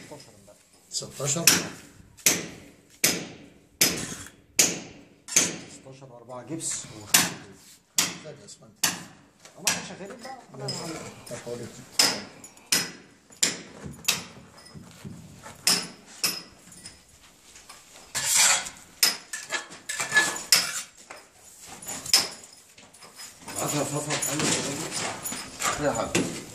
16 4 جبس لا اسمنت. ما احنا شغالين بقى. عطها فترة حلوة يا حبيبي.